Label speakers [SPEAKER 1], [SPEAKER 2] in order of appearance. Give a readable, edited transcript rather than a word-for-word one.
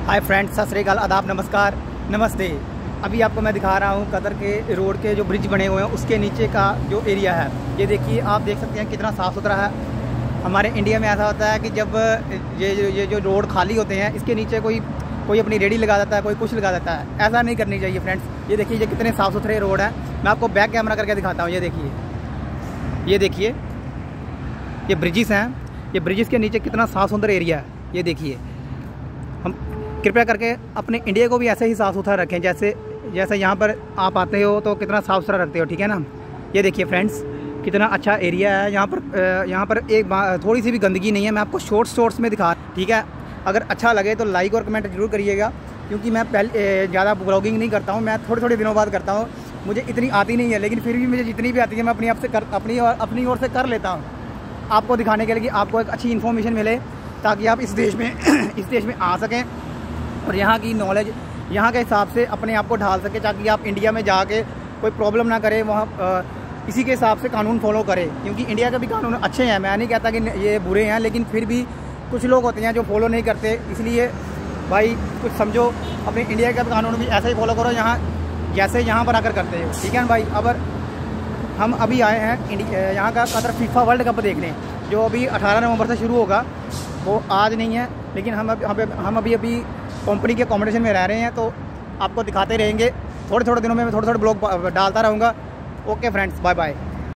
[SPEAKER 1] Hi friends, सत श्री अकाल, आदाब, नमस्कार, नमस्ते। अभी आपको मैं दिखा रहा हूँ कतर के रोड के जो ब्रिज बने हुए हैं उसके नीचे का जो एरिया है। ये देखिए, आप देख सकते हैं कितना साफ़ सुथरा है। हमारे इंडिया में ऐसा होता है कि जब ये जो रोड खाली होते हैं इसके नीचे कोई अपनी रेडी लगा देता है, कोई कुछ लगा देता है। ऐसा नहीं करनी चाहिए फ्रेंड्स। ये देखिए, ये कितने साफ़ सुथरे रोड हैं। मैं आपको बैक कैमरा करके दिखाता हूँ। ये देखिए, ये ब्रिजेस हैं। ये ब्रिजेस के नीचे कितना साफ़ सुथरा एरिया है। ये देखिए, हम कृपया करके अपने इंडिया को भी ऐसे ही साफ़ सुथरा रखें जैसे यहाँ पर आप आते हो तो कितना साफ़ सुथरा रखते हो, ठीक है ना। ये देखिए फ्रेंड्स, कितना अच्छा एरिया है। यहाँ पर एक थोड़ी सी भी गंदगी नहीं है। मैं आपको शॉर्ट्स में दिखा, ठीक है। अगर अच्छा लगे तो लाइक और कमेंट जरूर करिएगा, क्योंकि मैं पहले ज़्यादा ब्लॉगिंग नहीं करता हूँ। मैं थोड़े दिनों बाद करता हूँ। मुझे इतनी आती नहीं है, लेकिन फिर भी मुझे जितनी भी आती है मैं अपनी ओर से कर लेता हूँ, आपको दिखाने के लिए कि आपको एक अच्छी इन्फॉर्मेशन मिले, ताकि आप इस देश में आ सकें और यहाँ की नॉलेज, यहाँ के हिसाब से अपने आप को ढाल सकें, ताकि आप इंडिया में जाके कोई प्रॉब्लम ना करें। वहाँ इसी के हिसाब से कानून फॉलो करें, क्योंकि इंडिया के भी कानून अच्छे हैं। मैं नहीं कहता कि ये बुरे हैं, लेकिन फिर भी कुछ लोग होते हैं जो फॉलो नहीं करते। इसलिए भाई कुछ समझो, अपने इंडिया का कानून भी ऐसा ही फॉलो करो यहाँ जैसे यहाँ पर आकर करते हो, ठीक है ना भाई। अगर हम अभी आए हैं यहाँ का कतर फीफा वर्ल्ड कप देखने, जो अभी 18 नवंबर से शुरू होगा। वो आज नहीं है, लेकिन हम अभी कंपनी के अकोमोडेशन में रह रहे हैं, तो आपको दिखाते रहेंगे। थोड़े दिनों में मैं थोड़े ब्लॉग डालता रहूँगा। Okay friends, bye bye.